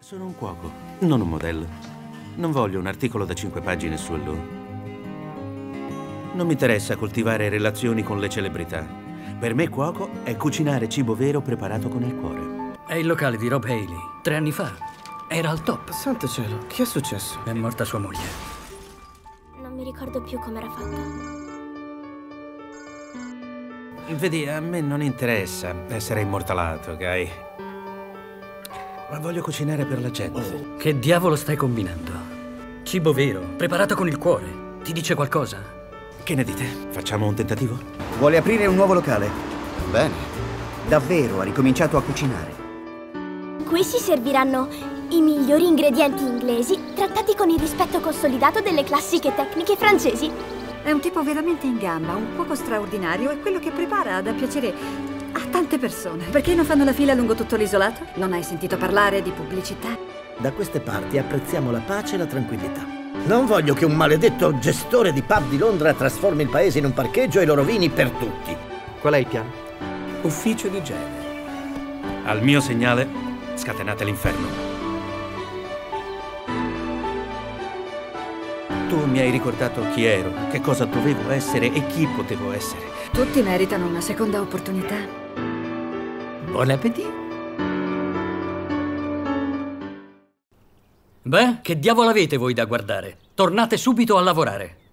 Sono un cuoco, non un modello. Non voglio un articolo da 5 pagine su Allure. Non mi interessa coltivare relazioni con le celebrità. Per me cuoco è cucinare cibo vero preparato con il cuore. È il locale di Rob Haley. 3 anni fa. Era al top. Santo cielo, che è successo? È morta sua moglie. Non mi ricordo più com'era fatta. Vedi, a me non interessa essere immortalato, ok? Ma voglio cucinare per la gente. Che diavolo stai combinando? Cibo vero, preparato con il cuore. Ti dice qualcosa? Che ne dite? Facciamo un tentativo? Vuole aprire un nuovo locale? Bene. Davvero ha ricominciato a cucinare. Qui si serviranno i migliori ingredienti inglesi trattati con il rispetto consolidato delle classiche tecniche francesi. È un tipo veramente in gamba, un cuoco straordinario e quello che prepara dà piacere a tante persone. Perché non fanno la fila lungo tutto l'isolato? Non hai sentito parlare di pubblicità? Da queste parti apprezziamo la pace e la tranquillità. Non voglio che un maledetto gestore di pub di Londra trasformi il paese in un parcheggio e lo rovini per tutti. Qual è il piano? Ufficio di genere. Al mio segnale, scatenate l'inferno. Tu mi hai ricordato chi ero, che cosa dovevo essere e chi potevo essere. Tutti meritano una seconda opportunità. Buon appetito. Beh, che diavolo avete voi da guardare? Tornate subito a lavorare.